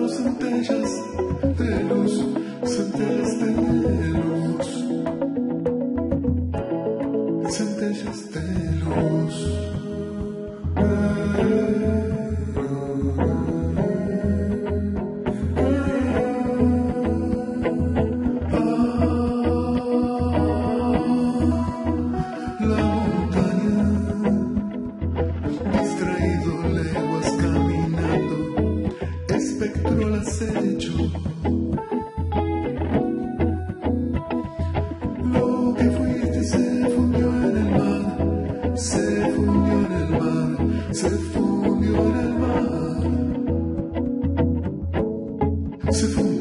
centellas de luz, centellas de luz, centellas de luz. La montaña, distraído, leguas caminando, espectro al acecho. Lo que fuiste se fundió en el mar, se fundió en el mar, se fundió en el mar, se fundió.